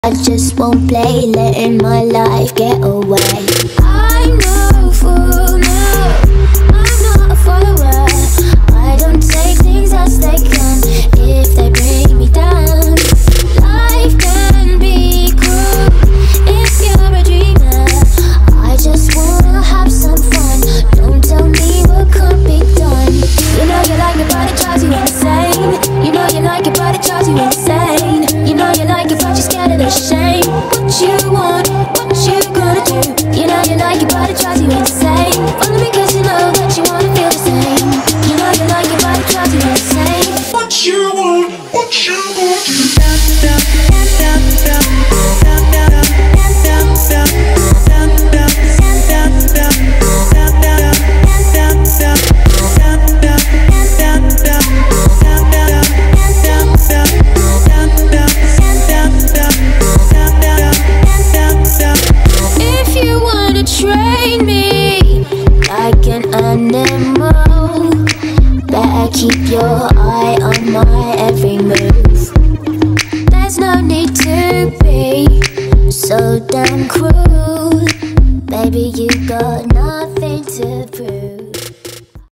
I just won't play, letting my life get away. I'm no fool, no, I'm not a follower. I don't take things as they come, if they bring me down. Life can be cruel if you're a dreamer. I just wanna have some fun, don't tell me what can't be done. You know you like it but it drives you insane. You know you like it but it drives you insane. You know you like it but you're scared of the shame. What you want, what you gonna do? You know you like it but it drives you insane. Only because you know that you wanna feel the same. You know you like it but it drives you insane. What you want, what you gonna do? Train me like an animal. Better keep your eye on my every move. There's no need to be so damn cruel. Baby, you got nothing to prove.